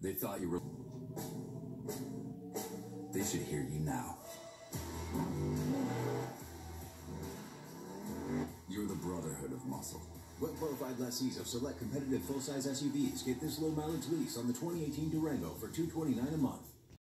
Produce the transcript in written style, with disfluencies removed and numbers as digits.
They thought you were... They should hear you now. You're the Brotherhood of Muscle. Well-qualified lessees of select competitive full-size SUVs get this low-mileage lease on the 2018 Durango for $229 a month.